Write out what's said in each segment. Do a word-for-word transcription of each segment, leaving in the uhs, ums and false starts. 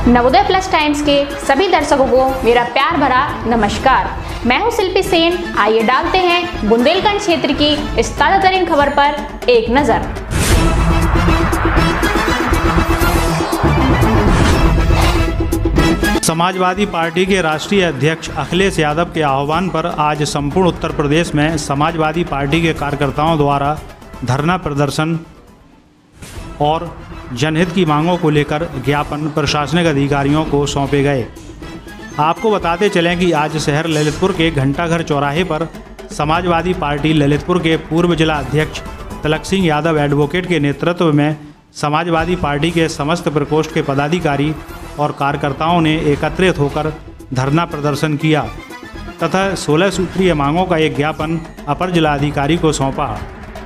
Navodaya Plus times के सभी दर्शकों को मेरा प्यार भरा नमस्कार। मैं हूं शिल्पी सेन। आइए डालते हैं बुंदेलखंड क्षेत्र की इस ताजा तरीन खबर पर एक नजर। समाजवादी पार्टी के राष्ट्रीय अध्यक्ष अखिलेश यादव के आह्वान पर आज संपूर्ण उत्तर प्रदेश में समाजवादी पार्टी के कार्यकर्ताओं द्वारा धरना प्रदर्शन और जनहित की मांगों को लेकर ज्ञापन प्रशासनिक अधिकारियों को सौंपे गए। आपको बताते चलें कि आज शहर ललितपुर के घंटाघर चौराहे पर समाजवादी पार्टी ललितपुर के पूर्व जिला अध्यक्ष तिलक सिंह यादव एडवोकेट के नेतृत्व में समाजवादी पार्टी के समस्त प्रकोष्ठ के पदाधिकारी और कार्यकर्ताओं ने एकत्रित होकर धरना प्रदर्शन किया तथा सोलह सूत्रीय मांगों का एक ज्ञापन अपर जिलाधिकारी को सौंपा।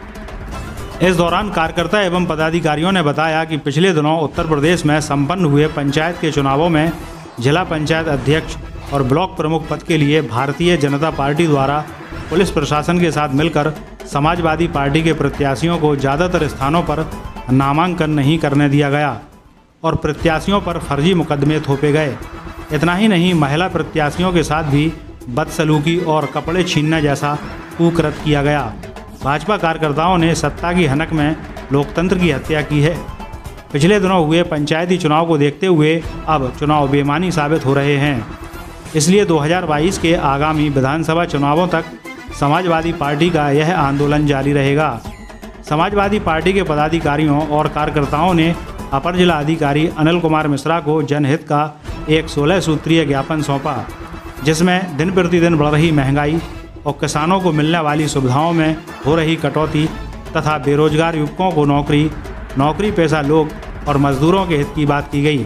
इस दौरान कार्यकर्ता एवं पदाधिकारियों ने बताया कि पिछले दिनों उत्तर प्रदेश में संपन्न हुए पंचायत के चुनावों में जिला पंचायत अध्यक्ष और ब्लॉक प्रमुख पद के लिए भारतीय जनता पार्टी द्वारा पुलिस प्रशासन के साथ मिलकर समाजवादी पार्टी के प्रत्याशियों को ज़्यादातर स्थानों पर नामांकन नहीं करने दिया गया और प्रत्याशियों पर फर्जी मुकदमे थोपे गए। इतना ही नहीं, महिला प्रत्याशियों के साथ भी बदसलूकी और कपड़े छीनने जैसा कुकृत्य किया गया। भाजपा कार्यकर्ताओं ने सत्ता की हनक में लोकतंत्र की हत्या की है। पिछले दिनों हुए पंचायती चुनाव को देखते हुए अब चुनाव बेईमानी साबित हो रहे हैं। इसलिए दो हज़ार बाईस के आगामी विधानसभा चुनावों तक समाजवादी पार्टी का यह आंदोलन जारी रहेगा। समाजवादी पार्टी के पदाधिकारियों और कार्यकर्ताओं ने अपर जिला अधिकारी अनिल कुमार मिश्रा को जनहित का एक सोलह सूत्रीय ज्ञापन सौंपा, जिसमें दिन प्रतिदिन बढ़ रही महंगाई और किसानों को मिलने वाली सुविधाओं में हो रही कटौती तथा बेरोजगार युवकों को नौकरी नौकरी पेशा लोग और मजदूरों के हित की बात की गई।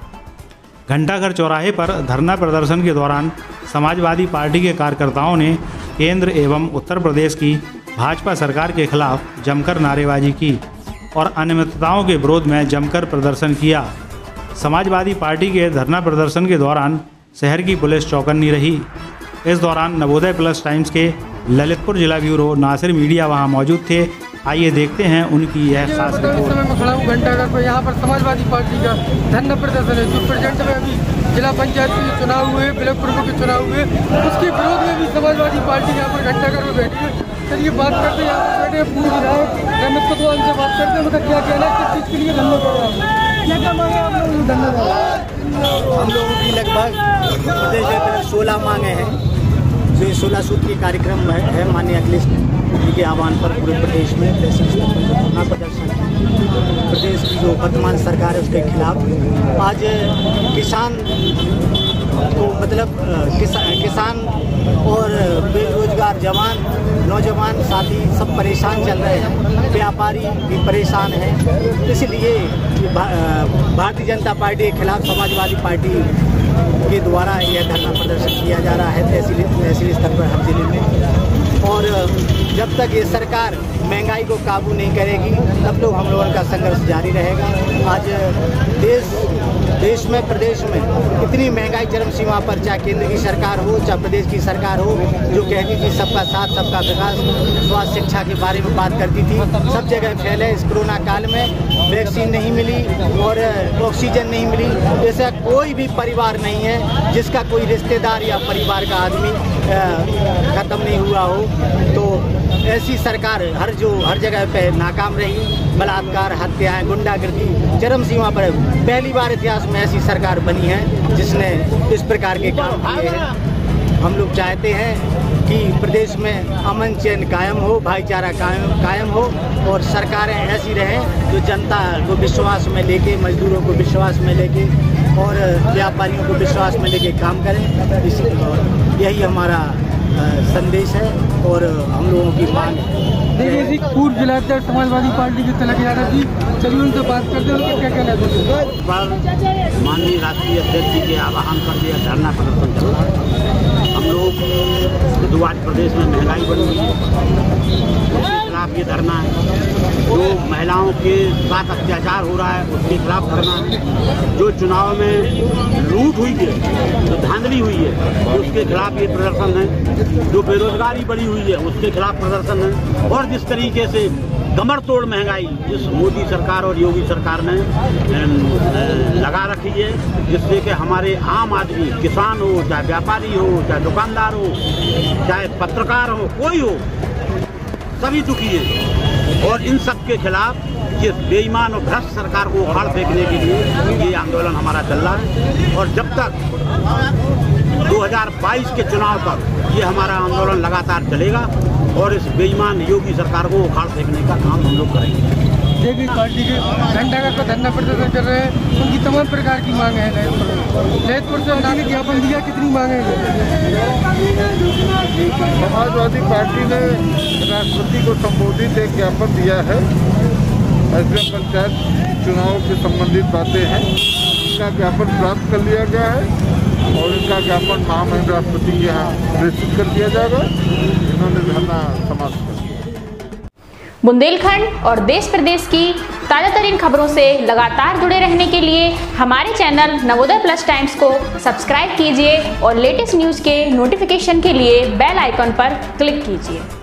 घंटाघर चौराहे पर धरना प्रदर्शन के दौरान समाजवादी पार्टी के कार्यकर्ताओं ने केंद्र एवं उत्तर प्रदेश की भाजपा सरकार के खिलाफ जमकर नारेबाजी की और अनियमितताओं के विरोध में जमकर प्रदर्शन किया। समाजवादी पार्टी के धरना प्रदर्शन के दौरान शहर की पुलिस चौकन्नी रही। इस दौरान नवोदय प्लस टाइम्स के ललितपुर जिला ब्यूरो नासिर मीडिया वहां मौजूद थे। आइए देखते हैं उनकी यह खास रिपोर्ट। समय में खड़ा हूँ घंटाघर पर। यहाँ पर समाजवादी पार्टी का धरना प्रदर्शन है जो प्रेजेंट में अभी जिला पंचायत के चुनाव हुए, ब्लॉक प्रमुख के चुनाव हुए, उसके विरोध में भी समाजवादी पार्टी यहाँ पर घंटाघर में बैठी है। चलिए बात करते हैं, यहाँ पर बैठे हैं पूर्व विधायक रमेश कोतवाल से बात करते हैं। उनका क्या कहना है, किस चीज़ के लिए धरना कर रहा है, क्या क्या मांगे आप लोग धरना? हम लोगों की लगभग प्रदेश में सोलह मांगे हैं जो सोलह सूत्रीय कार्यक्रम है। माननीय अखिलेश जी के आह्वान पर पूरे प्रदेश में धरना प्रदर्शन प्रदेश की जो वर्तमान सरकार है उसके खिलाफ। आज किसान को मतलब किसा, किसान और बेरोजगार जवान नौजवान साथी सब परेशान चल रहे हैं, व्यापारी भी परेशान हैं। इसलिए भारतीय जनता पार्टी के खिलाफ समाजवादी पार्टी के द्वारा यह धरना प्रदर्शन किया जा रहा है तहसील तहसील स्तर पर हर जिले में। और जब तक ये सरकार महंगाई को काबू नहीं करेगी तब तक हम लोगों का संघर्ष जारी रहेगा। आज देश देश में प्रदेश में इतनी महंगाई चरम सीमा पर, चाहे केंद्र की सरकार हो चाहे प्रदेश की सरकार हो, जो कहती थी सबका साथ सबका विकास, स्वास्थ्य शिक्षा के बारे में बात करती थी, सब जगह फैले। इस कोरोना काल में वैक्सीन नहीं मिली और ऑक्सीजन नहीं मिली। ऐसा कोई भी परिवार नहीं है जिसका कोई रिश्तेदार या परिवार का आदमी ख़त्म नहीं हुआ हो। तो ऐसी सरकार हर जो हर जगह पे नाकाम रही। बलात्कार, हत्याएं, गुंडागर्दी चरम सीमा पर। पहली बार इतिहास में ऐसी सरकार बनी है जिसने इस प्रकार के काम किए हैं। हम लोग चाहते हैं कि प्रदेश में अमन चैन कायम हो, भाईचारा कायम कायम हो और सरकारें ऐसी रहें जो जनता को विश्वास में लेके, मजदूरों को विश्वास में लेके और व्यापारियों को विश्वास में लेके काम करें। इस यही हमारा संदेश है और हम लोगों की मांग है। देखिए जी, पूर्व जिलाध्यक्ष समाजवादी पार्टी के तिलक यादव जी, चलिए उनसे बात करते हैं, उनका क्या कहना है। माननीय राष्ट्रीय अध्यक्ष जी के आह्वान पर यह धरना प्रदर्शन करो। हम लोग जो आज प्रदेश में महंगाई बढ़ रही है उसके खिलाफ ये धरना है। जो महिलाओं के साथ अत्याचार हो रहा है उसके खिलाफ धरना है। जो चुनाव में लूट हुई है, जो धांधली हुई है उसके खिलाफ ये प्रदर्शन है। जो बेरोजगारी बढ़ी हुई है उसके खिलाफ प्रदर्शन है। और जिस तरीके से कमर तोड़ महंगाई इस मोदी सरकार और योगी सरकार ने लगा रखी है, जिससे कि हमारे आम आदमी, किसान हो, चाहे व्यापारी हो, चाहे दुकानदार हो, चाहे पत्रकार हो, कोई हो, सभी दुखी है। और इन सब के खिलाफ ये बेईमान और भ्रष्ट सरकार को उखाड़ फेंकने के लिए ये आंदोलन हमारा चल रहा है। और जब तक दो हज़ार बाईस के चुनाव तक ये हमारा आंदोलन लगातार चलेगा और इस बेईमान योगी सरकार को उखाड़ फेंकने का काम हम लोग करेंगे। जेबी पार्टी के झंडा का धरना प्रदर्शन कर रहे हैं, उनकी तमाम प्रकार की मांग है। ललितपुर से उन्होंने ज्ञापन दिया, कितनी मांगे हैं? समाजवादी पार्टी ने राष्ट्रपति को संबोधित एक ज्ञापन दिया है। एसडीएम पंचायत चुनाव से संबंधित बातें हैं, इनका ज्ञापन प्राप्त कर लिया गया है और इनका ज्ञापन महामहिम राष्ट्रपति के यहाँ प्रेषित कर दिया जाएगा। इन्होंने धरना समाप्त कर दिया। बुंदेलखंड और देश प्रदेश की ताज़ा तरीन खबरों से लगातार जुड़े रहने के लिए हमारे चैनल नवोदय प्लस टाइम्स को सब्सक्राइब कीजिए और लेटेस्ट न्यूज़ के नोटिफिकेशन के लिए बेल आइकन पर क्लिक कीजिए।